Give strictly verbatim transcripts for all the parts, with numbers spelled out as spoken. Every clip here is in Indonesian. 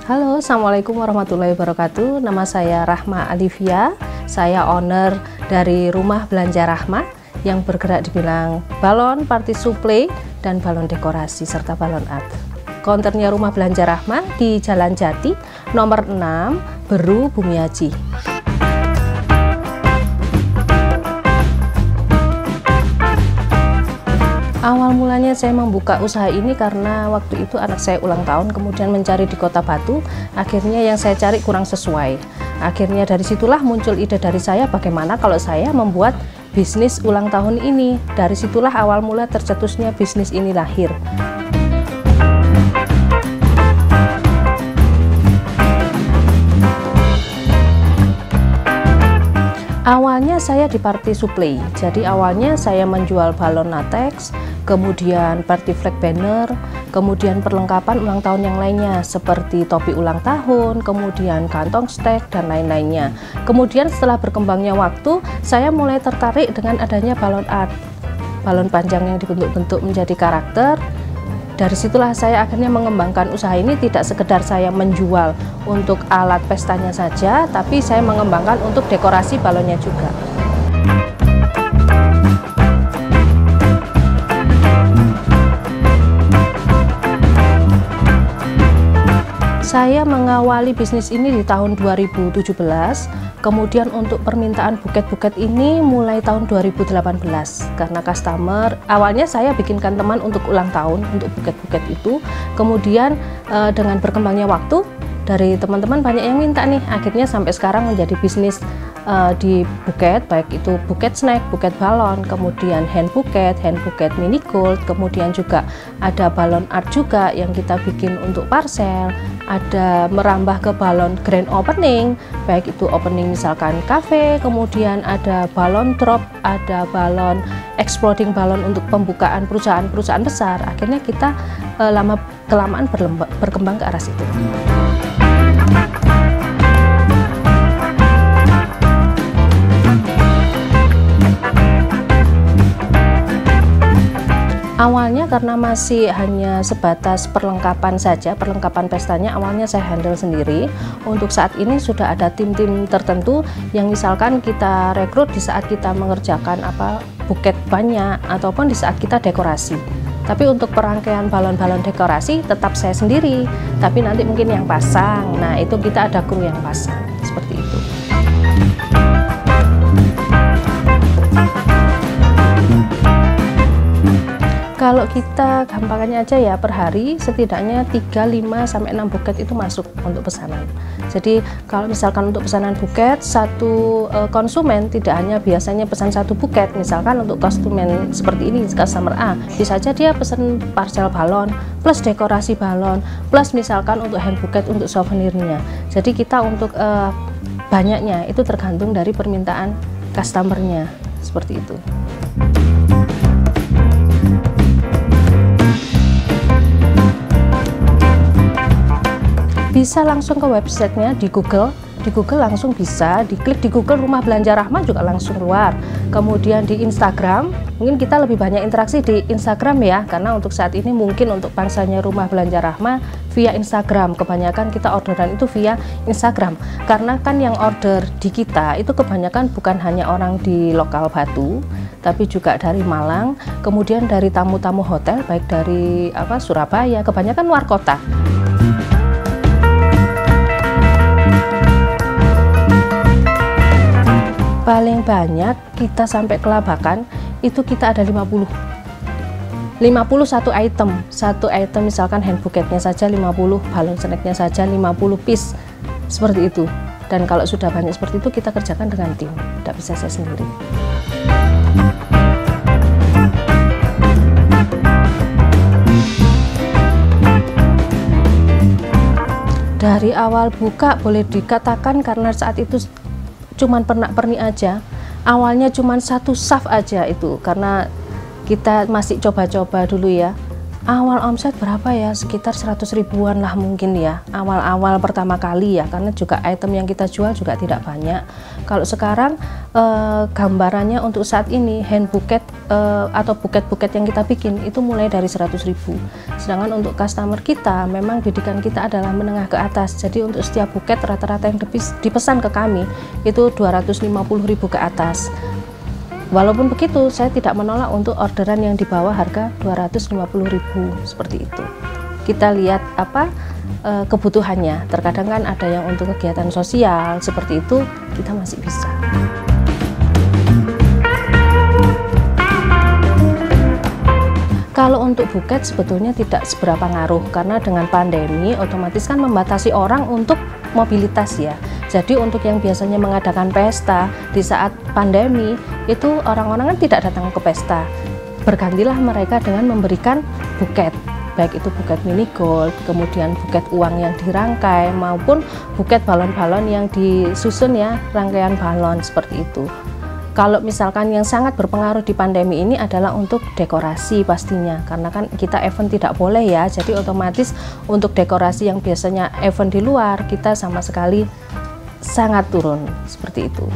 Halo, Assalamualaikum warahmatullahi wabarakatuh. Nama saya Rahma Alivia. Saya owner dari Rumah Belanja Rahma yang bergerak di bidang balon, party supply, dan balon dekorasi serta balon art. Counternya Rumah Belanja Rahma di Jalan Jati, nomor enam, Beru, Bumiaji. Awal mulanya saya membuka usaha ini karena waktu itu anak saya ulang tahun, kemudian mencari di Kota Batu, akhirnya yang saya cari kurang sesuai. Akhirnya dari situlah muncul ide dari saya, bagaimana kalau saya membuat bisnis ulang tahun ini. Dari situlah awal mula tercetusnya bisnis ini lahir. Awalnya saya di party supply, jadi awalnya saya menjual balon latex, kemudian party flag banner, kemudian perlengkapan ulang tahun yang lainnya seperti topi ulang tahun, kemudian kantong stek dan lain-lainnya. Kemudian setelah berkembangnya waktu, saya mulai tertarik dengan adanya balon art, balon panjang yang dibentuk-bentuk menjadi karakter. Dari situlah saya akhirnya mengembangkan usaha ini, tidak sekedar saya menjual untuk alat pestanya saja, tapi saya mengembangkan untuk dekorasi balonnya juga. Saya mengawali bisnis ini di tahun dua ribu tujuh belas, kemudian untuk permintaan buket-buket ini mulai tahun dua ribu delapan belas, karena customer, awalnya saya bikinkan teman untuk ulang tahun, untuk buket-buket itu, kemudian eh, dengan berkembangnya waktu, dari teman-teman banyak yang minta nih, akhirnya sampai sekarang menjadi bisnis uh, di buket, baik itu buket snack, buket balon, kemudian hand buket, hand buket mini gold, kemudian juga ada balon art juga yang kita bikin untuk parcel, ada merambah ke balon grand opening, baik itu opening misalkan cafe, kemudian ada balon drop, ada balon exploding balon untuk pembukaan perusahaan-perusahaan besar. Akhirnya kita uh, lama kelamaan berkembang ke arah situ. Awalnya karena masih hanya sebatas perlengkapan saja, perlengkapan pestanya awalnya saya handle sendiri. Untuk saat ini sudah ada tim-tim tertentu yang misalkan kita rekrut di saat kita mengerjakan apa buket banyak ataupun di saat kita dekorasi. Tapi untuk perangkaian balon-balon dekorasi tetap saya sendiri, tapi nanti mungkin yang pasang. Nah, itu kita ada kru yang pasang, seperti itu. Kalau kita gampangannya aja ya, per hari setidaknya tiga, lima, sampai enam buket itu masuk untuk pesanan. Jadi kalau misalkan untuk pesanan buket, satu e, konsumen tidak hanya biasanya pesan satu buket, misalkan untuk konsumen seperti ini, customer A, bisa aja dia pesan parcel balon, plus dekorasi balon, plus misalkan untuk hand buket untuk souvenirnya. Jadi kita untuk e, banyaknya itu tergantung dari permintaan customernya, seperti itu. Bisa langsung ke websitenya di Google, di Google langsung bisa, diklik di Google Rumah Belanja Rahma juga langsung keluar. Kemudian di Instagram, mungkin kita lebih banyak interaksi di Instagram ya, karena untuk saat ini mungkin untuk pangsanya Rumah Belanja Rahma via Instagram, kebanyakan kita orderan itu via Instagram. Karena kan yang order di kita itu kebanyakan bukan hanya orang di lokal Batu, tapi juga dari Malang, kemudian dari tamu-tamu hotel, baik dari apa Surabaya, kebanyakan luar kota. Paling banyak kita sampai kelabakan itu kita ada lima puluh lima puluh satu item, satu item misalkan hand buketnya saja lima puluh, balon snacknya saja lima puluh piece, seperti itu. Dan kalau sudah banyak seperti itu kita kerjakan dengan tim, tidak bisa saya sendiri. Dari awal buka boleh dikatakan karena saat itu cuman pernak-pernik aja, awalnya cuman satu saf aja itu, karena kita masih coba-coba dulu ya, Awal omset berapa ya? Sekitar seratus ribuan lah mungkin ya, awal-awal pertama kali ya, karena juga item yang kita jual juga tidak banyak. Kalau sekarang eh, gambarannya untuk saat ini hand buket eh, atau buket-buket yang kita bikin itu mulai dari seratus ribu. Sedangkan untuk customer kita memang didikan kita adalah menengah ke atas, jadi untuk setiap buket rata-rata yang dipesan ke kami itu dua ratus lima puluh ribu ke atas. Walaupun begitu, saya tidak menolak untuk orderan yang di bawah harga dua ratus lima puluh ribu seperti itu. Kita lihat apa e, kebutuhannya. Terkadang kan ada yang untuk kegiatan sosial seperti itu, kita masih bisa. Kalau untuk buket sebetulnya tidak seberapa ngaruh, karena dengan pandemi otomatis kan membatasi orang untuk mobilitas ya. Jadi untuk yang biasanya mengadakan pesta di saat pandemi itu orang-orang kan tidak datang ke pesta. Bergantilah mereka dengan memberikan buket, baik itu buket mini gold, kemudian buket uang yang dirangkai maupun buket balon-balon yang disusun ya, rangkaian balon seperti itu. Kalau misalkan yang sangat berpengaruh di pandemi ini adalah untuk dekorasi pastinya, karena kan kita event tidak boleh ya, jadi otomatis untuk dekorasi yang biasanya event di luar kita sama sekali sangat turun seperti itu.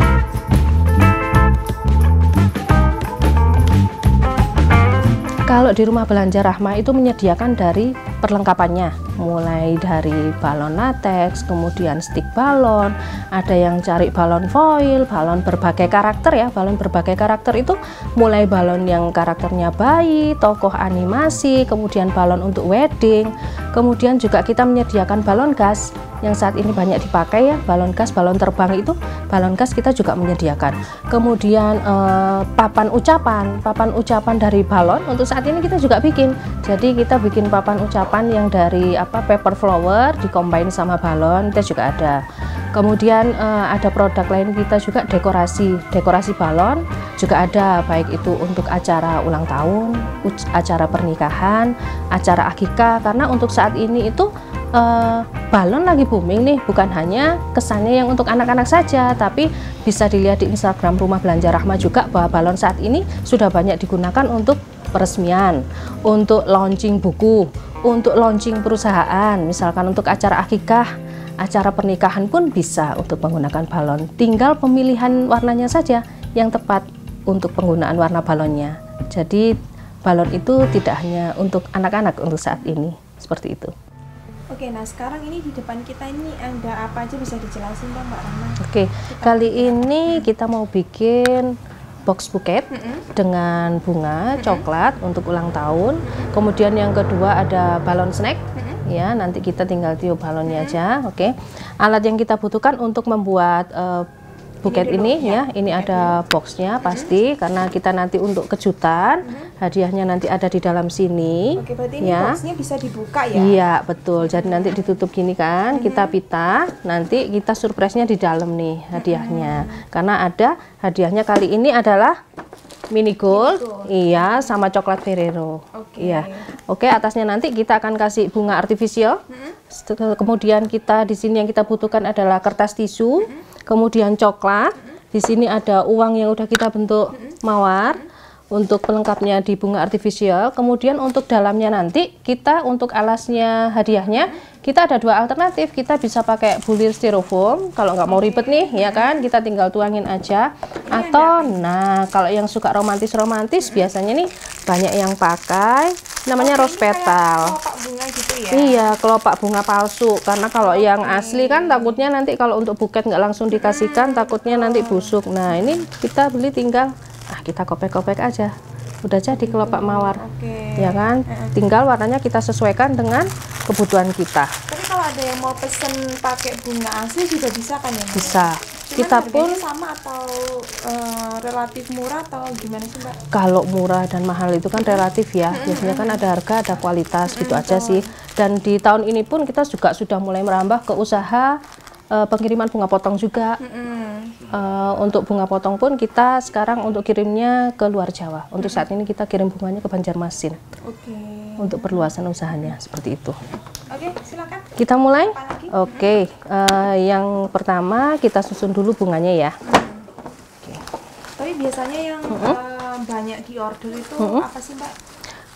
Kalau di Rumah Belanja Rahma itu menyediakan dari perlengkapannya, mulai dari balon latex, kemudian stick balon, ada yang cari balon foil, balon berbagai karakter ya, balon berbagai karakter itu mulai balon yang karakternya bayi, tokoh animasi, kemudian balon untuk wedding, kemudian juga kita menyediakan balon gas yang saat ini banyak dipakai ya, balon gas, balon terbang itu, balon gas kita juga menyediakan. Kemudian eh, papan ucapan, papan ucapan dari balon untuk saat ini kita juga bikin. Jadi kita bikin papan ucapan yang dari apa paper flower dikombin sama balon, kita juga ada. Kemudian eh, ada produk lain kita juga dekorasi, dekorasi balon juga ada, baik itu untuk acara ulang tahun, acara pernikahan, acara akikah, karena untuk saat ini itu Uh, balon lagi booming nih, bukan hanya kesannya yang untuk anak-anak saja, tapi bisa dilihat di Instagram Rumah Belanja Rahma juga bahwa balon saat ini sudah banyak digunakan untuk peresmian, untuk launching buku, untuk launching perusahaan, misalkan untuk acara akikah, acara pernikahan pun bisa untuk menggunakan balon. Tinggal pemilihan warnanya saja yang tepat untuk penggunaan warna balonnya. Jadi balon itu tidak hanya untuk anak-anak untuk saat ini, seperti itu. Oke, nah sekarang ini di depan kita ini ada apa aja, bisa dijelasin dong Mbak Rahma? Oke, kali ini kita mau bikin box buket mm-hmm. dengan bunga mm-hmm. coklat untuk ulang tahun. Mm-hmm. Kemudian yang kedua ada balon snack, mm-hmm. ya nanti kita tinggal tiup balonnya mm-hmm. aja. Oke, alat yang kita butuhkan untuk membuat uh, buket ini, ini ya, ini buket ada dulu. Boxnya pasti, mm-hmm. karena kita nanti untuk kejutan, mm-hmm. hadiahnya nanti ada di dalam sini. Oke, berarti ini ya. Boxnya bisa dibuka ya? Iya betul, jadi nanti ditutup gini kan, mm-hmm. kita pita, nanti kita surprise-nya di dalam nih hadiahnya, mm-hmm. karena ada hadiahnya kali ini adalah mini gold, mini gold. Iya, sama coklat Ferrero. Oke. Iya, oke, atasnya nanti kita akan kasih bunga artifisial. Mm-hmm. Kemudian kita di sini yang kita butuhkan adalah kertas tisu. Mm-hmm. Kemudian coklat, di sini ada uang yang udah kita bentuk mawar untuk pelengkapnya di bunga artifisial. Kemudian untuk dalamnya nanti kita untuk alasnya hadiahnya kita ada dua alternatif, kita bisa pakai bulir styrofoam kalau nggak mau ribet nih ya kan, kita tinggal tuangin aja. Atau nah kalau yang suka romantis-romantis biasanya nih banyak yang pakai namanya rose petal. Kelopak bunga gitu ya? Iya, kelopak bunga palsu. Karena kalau okay. yang asli kan takutnya nanti kalau untuk buket nggak langsung dikasihkan, hmm, takutnya betul. nanti busuk. Nah ini kita beli tinggal, ah kita kopek-kopek aja, udah jadi kelopak mawar, okay. ya kan? Tinggal warnanya kita sesuaikan dengan kebutuhan kita. Tapi kalau ada yang mau pesen pakai bunga asli juga bisa kan ya? Bisa. Cuman kita pun sama atau uh, relatif murah atau gimana sih Mbak? Kalau murah dan mahal itu kan relatif ya, mm-hmm. biasanya kan ada harga, ada kualitas, mm-hmm. gitu aja sih. Dan di tahun ini pun kita juga sudah mulai merambah ke usaha uh, pengiriman bunga potong juga. Mm-hmm. uh, untuk bunga potong pun kita sekarang untuk kirimnya ke luar Jawa. Untuk saat ini kita kirim bunganya ke Banjarmasin. Okay. Untuk perluasan usahanya seperti itu. Oke, silakan. Kita mulai. Oke, okay. uh, yang pertama kita susun dulu bunganya ya. Hmm. Okay. Tapi biasanya yang hmm. uh, banyak di order itu hmm. apa sih Mbak?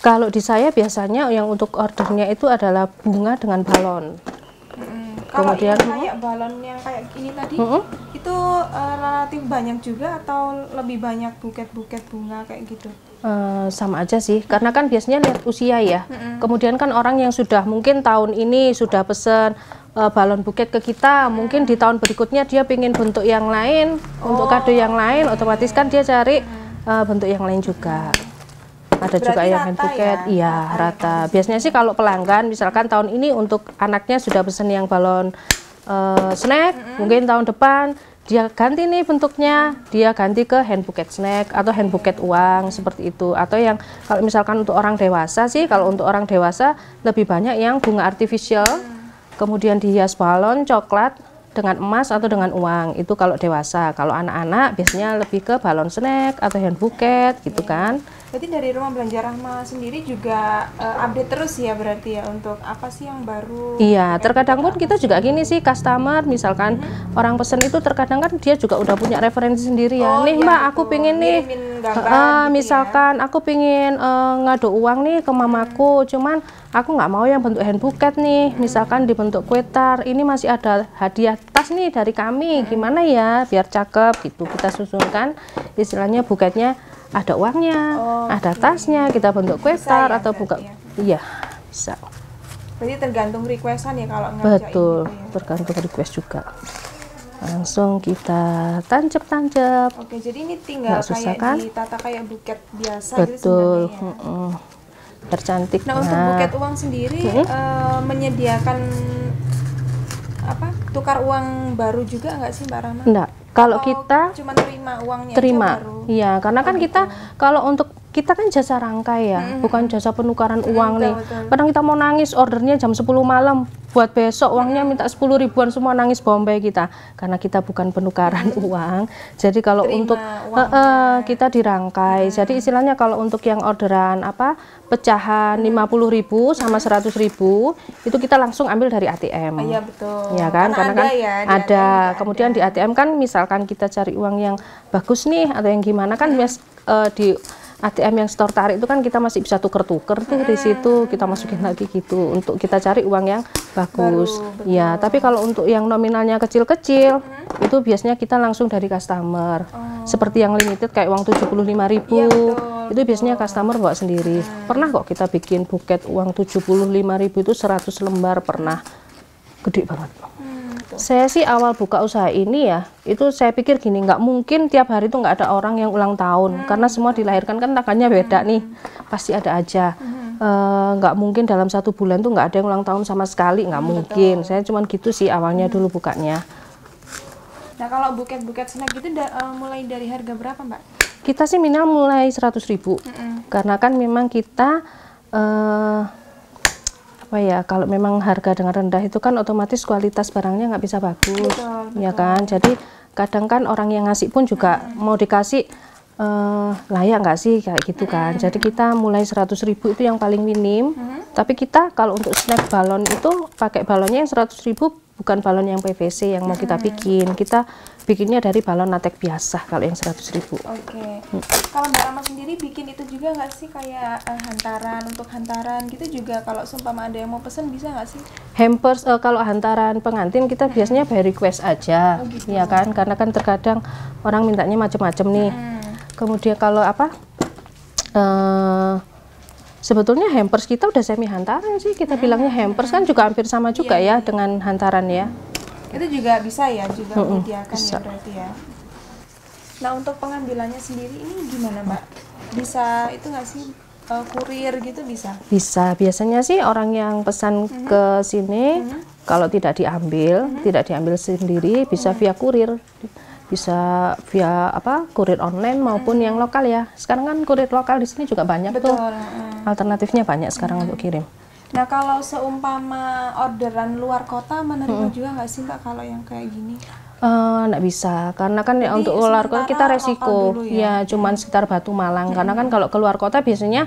Kalau di saya biasanya yang untuk ordernya itu adalah bunga dengan balon. Hmm. Kalau Kemudian ini kayak balon yang kayak ini tadi, hmm, itu uh, relatif banyak juga atau lebih banyak buket-buket bunga kayak gitu? Uh, sama aja sih, karena kan biasanya lihat usia ya. Mm-mm. Kemudian kan orang yang sudah mungkin tahun ini sudah pesen uh, balon buket ke kita, mungkin di tahun berikutnya dia pengen bentuk yang lain, oh, untuk kado yang lain, otomatis kan dia cari uh, bentuk yang lain juga. Ada Berarti juga yang rata hand buket, ya? iya Rata rata. ya, Biasanya sih kalau pelanggan, misalkan tahun ini untuk anaknya sudah pesen yang balon uh, snack, mm-hmm. mungkin tahun depan dia ganti nih bentuknya, dia ganti ke hand buket snack atau hand buket uang seperti itu. Atau yang kalau misalkan untuk orang dewasa sih, kalau untuk orang dewasa lebih banyak yang bunga artificial, kemudian dihias balon coklat dengan emas atau dengan uang. Itu kalau dewasa. Kalau anak-anak biasanya lebih ke balon snack atau hand buket gitu kan. Berarti dari Rumah Belanja Rahma sendiri juga uh, update terus ya berarti ya untuk apa sih yang baru? Iya, terkadang pun kita juga gini sih, customer misalkan hmm. orang pesen itu terkadang kan dia juga udah punya referensi sendiri ya. Oh, nih iya, Mbak, betul. aku pengen nih gambar, uh, gitu misalkan ya. aku pengen uh, ngadu uang nih ke mamaku, hmm. cuman aku nggak mau yang bentuk hand buket nih, hmm. misalkan dibentuk kue tar. Ini masih ada hadiah tas nih dari kami, hmm. gimana ya biar cakep gitu. Kita susunkan istilahnya buketnya ada uangnya, oh, ada okay. tasnya, kita bentuk kue tar ya, atau buka, ya? Iya bisa. Berarti tergantung requestan ya kalau ngerjain. Betul, gitu ya? Tergantung request juga. Langsung kita tancap-tancap. Oke, jadi ini tinggal kayak kan? ditata kayak buket biasa. Betul. Gitu sebenarnya. Mm -mm. Tercantik. Nah, nah untuk buket uang sendiri mm-hmm. uh, menyediakan apa? Tukar uang baru juga nggak sih Mbak Rahma? Enggak. Kalau Atau kita cuma terima uangnya terima, aja baru? Iya, karena kan oh, kita gitu. Kalau untuk kita kan jasa rangkai ya, mm-hmm. bukan jasa penukaran mm-hmm, uang betul, nih. Betul. Kadang kita mau nangis ordernya jam sepuluh malam, buat besok uangnya mm-hmm. minta sepuluh ribuan semua nangis Bombay kita, karena kita bukan penukaran mm-hmm. uang. Jadi kalau terima untuk uh, uh, kita dirangkai. Mm-hmm. Jadi istilahnya kalau untuk yang orderan apa pecahan mm-hmm. lima puluh ribu sama seratus ribu itu kita langsung ambil dari A T M. Iya betul. Ya kan, karena, karena kan ya, ada. Kemudian ada. Di A T M kan misalkan kita cari uang yang bagus nih atau yang gimana kan mes, uh, di A T M yang store tarik itu kan kita masih bisa tuker-tuker tuh hmm. di situ kita masukin lagi gitu untuk kita cari uang yang bagus. Baru, ya, tapi kalau untuk yang nominalnya kecil-kecil hmm. itu biasanya kita langsung dari customer. Oh. Seperti yang limited kayak uang tujuh puluh lima ribu ya, betul, itu biasanya betul. Customer bawa sendiri. Hmm. Pernah kok kita bikin buket uang tujuh puluh lima ribu itu seratus lembar pernah. Gede banget. Saya sih awal buka usaha ini ya, itu saya pikir gini, nggak mungkin tiap hari itu nggak ada orang yang ulang tahun, hmm. karena semua dilahirkan kan tanggalnya beda hmm. nih, pasti ada aja. Hmm. E, nggak mungkin dalam satu bulan tuh nggak ada yang ulang tahun sama sekali, nggak hmm, mungkin. Betul. Saya cuman gitu sih awalnya hmm. dulu bukanya. Nah kalau buket-buket snack gitu da, uh, mulai dari harga berapa Mbak? Kita sih minimal mulai seratus ribu, hmm. karena kan memang kita uh, apa ya, kalau memang harga dengan rendah itu kan otomatis kualitas barangnya nggak bisa bagus, betul, ya betul. Kan. Jadi kadang kan orang yang ngasih pun juga hmm. mau dikasih uh, layak nggak sih kayak gitu kan. Hmm. Jadi kita mulai seratus ribu itu yang paling minim. Hmm. Tapi kita kalau untuk snack balon itu pakai balonnya yang seratus ribu, bukan balon yang P V C yang mau kita bikin. Kita bikinnya dari balon latek biasa kalau yang seratus ribu. Oke. Hmm. Kalau Mbak Rahma sendiri bikin itu juga nggak sih kayak uh, hantaran, untuk hantaran gitu juga kalau seumpama ada yang mau pesen bisa nggak sih? Hampers uh, kalau hantaran pengantin kita hmm. biasanya by request aja, oh, gitu. Ya kan? Karena kan terkadang orang mintanya macam-macam nih. Hmm. Kemudian kalau apa? Uh, sebetulnya hampers kita udah semi hantaran sih, kita hmm. bilangnya hampers kan juga hampir sama juga iya, ya iya. dengan hantaran ya. Itu juga bisa ya, juga hmm, menyediakan ya berarti ya. Nah untuk pengambilannya sendiri ini gimana Mbak? Bisa itu nggak sih uh, kurir gitu bisa? Bisa, biasanya sih orang yang pesan hmm. ke sini hmm. kalau tidak diambil, hmm. tidak diambil sendiri bisa hmm. via kurir. Bisa via apa kurir online maupun hmm. yang lokal ya. Sekarang kan kurir lokal di sini juga banyak. Betul. Tuh hmm. alternatifnya banyak sekarang hmm. untuk kirim. Nah kalau seumpama orderan luar kota menerima hmm. juga nggak sih Mbak kalau yang kayak gini? Uh, nggak bisa, karena kan ya untuk luar kota kita resiko ya, ya cuman sekitar Batu Malang. Hmm. Karena kan kalau keluar kota biasanya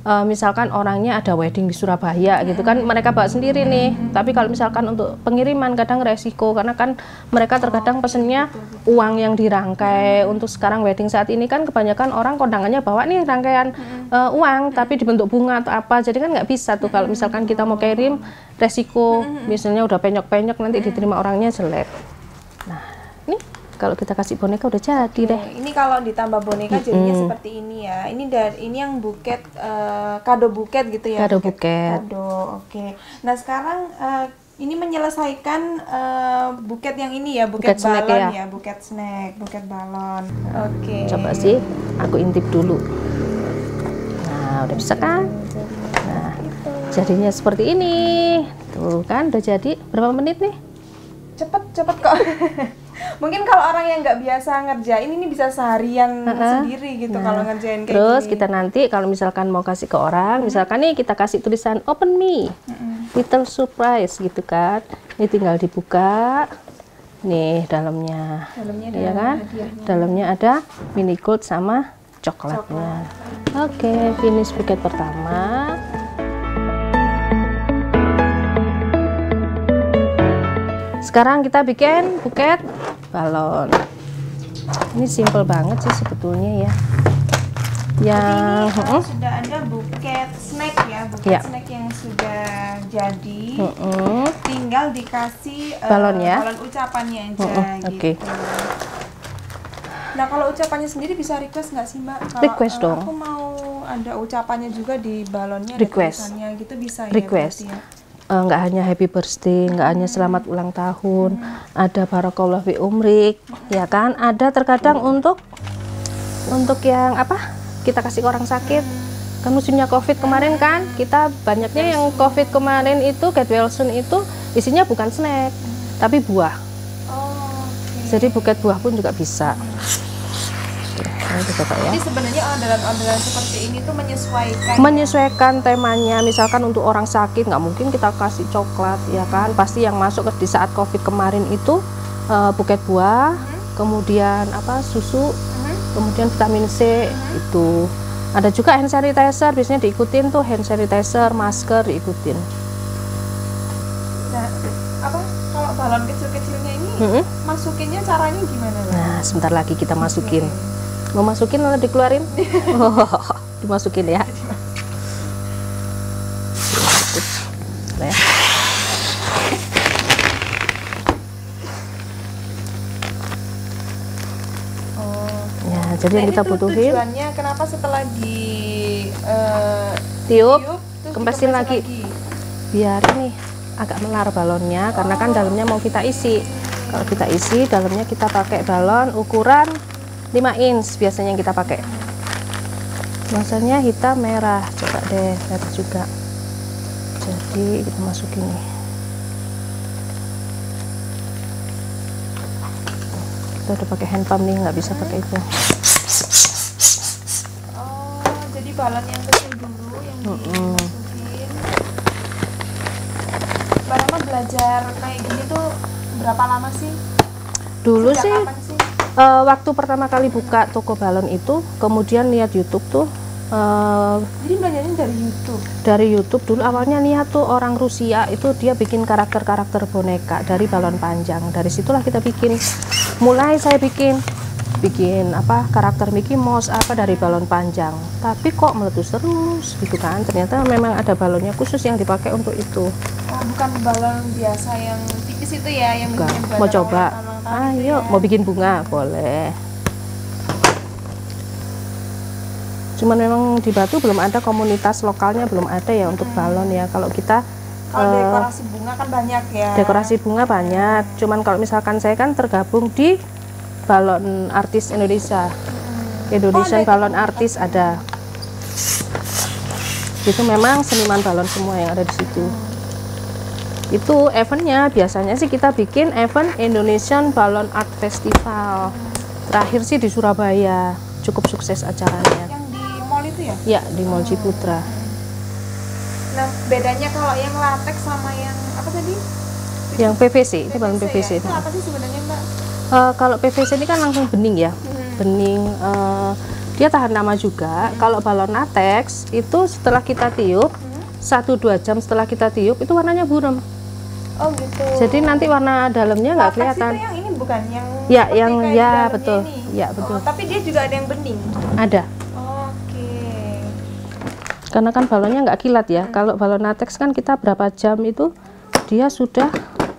uh, misalkan orangnya ada wedding di Surabaya gitu kan, mereka bawa sendiri nih. Tapi kalau misalkan untuk pengiriman kadang resiko, karena kan mereka terkadang pesennya uang yang dirangkai. Untuk sekarang wedding saat ini kan kebanyakan orang kondangannya bawa nih rangkaian uh, uang tapi dibentuk bunga atau apa, jadi kan nggak bisa tuh kalau misalkan kita mau kirim, resiko misalnya udah penyok-penyok nanti diterima orangnya jelek. Nah ini kalau kita kasih boneka udah jadi deh. Ini kalau ditambah boneka jadinya mm. seperti ini ya. Ini dari ini yang buket uh, kado buket gitu ya. Kado buket. Kado, oke. Okay. Nah sekarang uh, ini menyelesaikan uh, buket yang ini ya, buket, buket balon ya. ya, buket snack, buket balon. Oke. Okay. Coba sih, aku intip dulu. Nah udah bisa kan? Nah jadinya seperti ini. Tuh kan udah jadi. Berapa menit nih? Cepet, cepet kok. Mungkin kalau orang yang nggak biasa ngerjain ini bisa seharian uh-huh. sendiri gitu nah, kalau ngerjain kayak terus gini. Kita nanti kalau misalkan mau kasih ke orang, hmm. misalkan nih kita kasih tulisan open me, hmm. little surprise gitu kan. Ini tinggal dibuka. Nih dalamnya. Dalamnya ada ya kan? Hadiahnya. Dalamnya ada mini gold sama coklatnya. Coklat. Oke, okay, finish buket pertama. Sekarang kita bikin buket balon. Ini simple banget sih sebetulnya ya. Yang ini uh, sudah ada buket snack ya, buket ya. snack yang sudah jadi. Uh -uh. Tinggal dikasih uh, balon ya. Balon ucapannya aja. Uh -uh. Gitu. Oke. Okay. Nah kalau ucapannya sendiri bisa request nggak sih Mbak? Kalau, request uh, dong. Aku mau ada ucapannya juga di balonnya. Request. Ada tulisannya gitu bisa request. ya. Nggak uh, hanya happy birthday, nggak hmm. hanya selamat ulang tahun, hmm. ada barakallah fi umrik, hmm. ya kan? Ada terkadang hmm. untuk untuk yang apa? Kita kasih ke orang sakit. Hmm. Kan musimnya COVID kemarin kan, kita banyaknya yang COVID kemarin itu get well soon itu isinya bukan snack, hmm. tapi buah. Oh, okay. Jadi buket buah pun juga bisa. Coba, ya. Jadi sebenarnya orderan-orderan seperti ini tuh menyesuaikan menyesuaikan ya? temanya. Misalkan untuk orang sakit nggak mungkin kita kasih coklat ya kan, pasti yang masuk di saat COVID kemarin itu uh, buket buah, hmm. kemudian apa susu, hmm. kemudian vitamin C, hmm. itu ada juga hand sanitizer, biasanya diikutin tuh hand sanitizer, masker diikutin. Nah apa kalau balon kecil-kecilnya ini hmm. masukinnya caranya gimana Bang? Nah sebentar lagi kita masukin. Mau masukin atau dikeluarin? Oh, dimasukin ya. Nah, oh. Ya, jadi nah, yang kita butuhin. Tujuannya kenapa setelah di uh, tiup, tiup kempesin lagi. lagi. Biar ini agak melar balonnya, karena kan dalamnya mau kita isi. Kalau kita isi, dalamnya kita pakai balon ukuran lima inch biasanya yang kita pakai. Biasanya hitam merah, coba deh lihat juga. Jadi kita masukin nih. Kita udah pakai hand pump nih, nggak bisa pakai itu. Oh, jadi balon yang kecil dulu yang dimasukin. Mbak Rama belajar kayak gini tuh berapa lama sih? Dulu Sejak sih. Kapan sih? Uh, waktu pertama kali buka toko balon itu, kemudian lihat YouTube tuh. Uh, Jadi belajarnya dari YouTube? Dari YouTube dulu awalnya lihat tuh orang Rusia itu dia bikin karakter-karakter boneka dari balon panjang. Dari situlah kita bikin. Mulai saya bikin, bikin apa karakter Mickey Mouse apa dari balon panjang. Tapi kok meletus terus gitu kan? Ternyata memang ada balonnya khusus yang dipakai untuk itu. Oh, bukan balon biasa yang tipis itu ya, yang bikin mau coba. Ayo, ya. Mau bikin bunga boleh. Cuman memang di Batu belum ada komunitas lokalnya, belum ada ya untuk hmm. balon ya. Kalau kita kalau uh, dekorasi bunga kan banyak ya. Dekorasi bunga banyak. Cuman kalau misalkan saya kan tergabung di Balon Artis Indonesia. Hmm. Indonesian oh, Balon Artis ada. Itu memang seniman balon semua yang ada di situ. Hmm. Itu eventnya biasanya sih kita bikin event Indonesian Balon Art Festival. Terakhir sih di Surabaya, cukup sukses acaranya. Yang di mall itu ya? Ya, di Mall Ciputra. Nah, bedanya kalau yang latex sama yang apa tadi? Yang P V C, itu balon P V C. Ya? Itu apa sih sebenarnya Mbak? Uh, kalau P V C ini kan langsung bening ya, hmm. bening. Uh, dia tahan lama juga. Kalau balon latex itu setelah kita tiup satu dua jam setelah kita tiup itu warnanya buram. Oh gitu. Jadi nanti warna dalamnya nggak kelihatan. Itu yang ini bukan yang ya yang ya betul ini. Ya betul. Oh, tapi dia juga ada yang bening. Ada. Oh, oke. Okay. Karena kan balonnya nggak kilat ya. Hmm. Kalau balon latex kan kita berapa jam itu dia sudah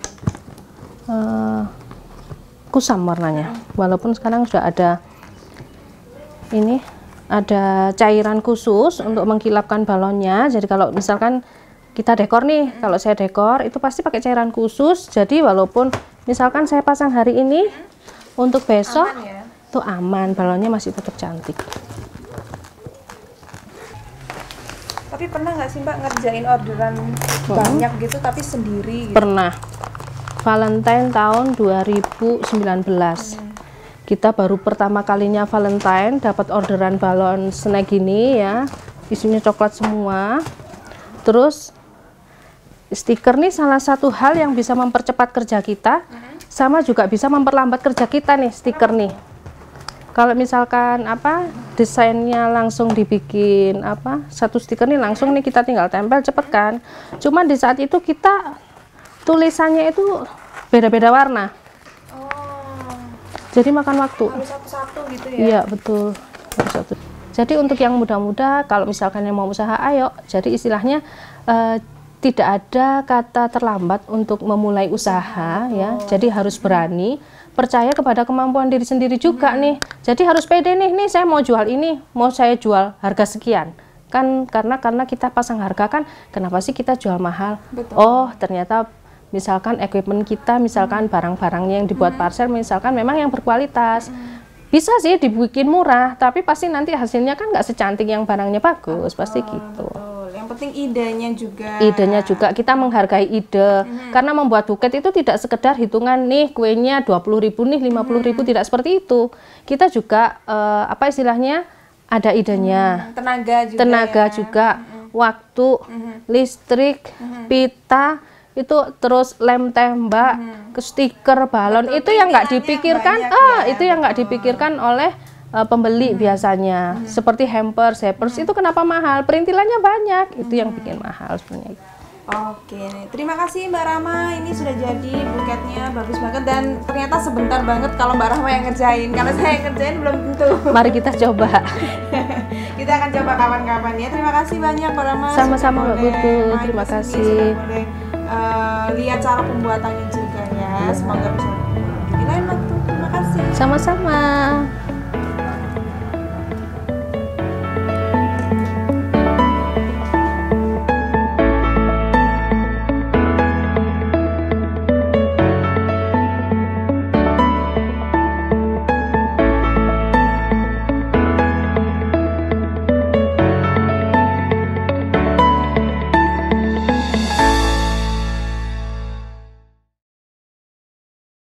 uh, kusam warnanya. Hmm. Walaupun sekarang sudah ada ini ada cairan khusus untuk mengkilapkan balonnya. Jadi kalau misalkan kita dekor nih, mm. kalau saya dekor itu pasti pakai cairan khusus. Jadi walaupun misalkan saya pasang hari ini, mm. untuk besok aman ya? Itu aman, balonnya masih tetap cantik. Tapi pernah nggak sih Mbak ngerjain orderan hmm. banyak gitu tapi sendiri? Gitu? Pernah. Valentine tahun dua ribu sembilan belas. Hmm. Kita baru pertama kalinya Valentine dapat orderan balon snack ini ya, isinya coklat semua. Terus stiker nih salah satu hal yang bisa mempercepat kerja kita, sama juga bisa memperlambat kerja kita nih stiker nih. Kalau misalkan apa desainnya langsung dibikin apa satu stiker nih langsung nih kita tinggal tempel cepet kan. Cuman di saat itu kita tulisannya itu beda-beda warna. Oh. Jadi makan waktu. Harus satu-satu gitu ya? Iya betul. Harus satu. Jadi untuk yang muda-muda kalau misalkan yang mau usaha ayo. Jadi istilahnya eh, tidak ada kata terlambat untuk memulai usaha oh. ya. Jadi harus berani, percaya kepada kemampuan diri sendiri juga hmm. nih. Jadi harus pede nih, nih saya mau jual ini, mau saya jual harga sekian. Kan karena karena kita pasang harga kan, kenapa sih kita jual mahal? Betul. Oh, ternyata misalkan equipment kita, misalkan barang-barangnya yang dibuat hmm. parcel, misalkan memang yang berkualitas. Hmm. Bisa sih dibikin murah, tapi pasti nanti hasilnya kan nggak secantik yang barangnya bagus, oh, pasti gitu. Betul. Yang penting idenya juga. Idenya juga, kita menghargai ide. Hmm. Karena membuat buket itu tidak sekedar hitungan nih kuenya dua puluh ribu nih, lima puluh ribu, hmm. tidak seperti itu. Kita juga uh, apa istilahnya ada idenya. Hmm. Tenaga juga. Tenaga ya. juga, hmm. waktu, hmm. listrik, hmm. pita, itu terus lem tembak, hmm. ke stiker balon. Betul, itu yang nggak dipikirkan, ah ya, itu yang nggak dipikirkan oleh uh, pembeli hmm. biasanya. Hmm. Seperti hampers, hampers hmm. itu kenapa mahal? Perintilannya banyak, hmm. itu yang bikin mahal sebenarnya. Oke, terima kasih Mbak Rama. Ini sudah jadi buketnya bagus banget dan ternyata sebentar banget kalau Mbak Rama yang ngerjain. Kalau saya yang ngerjain belum tentu. Mari kita coba. Kita akan coba kapan-kapan ya. Terima kasih banyak Mbak Rama. Sama-sama Mbak Putu. Terima kasih. Boleh uh, lihat cara pembuatannya juga ya. Semoga bisa di lain waktu. Terima kasih. Sama-sama.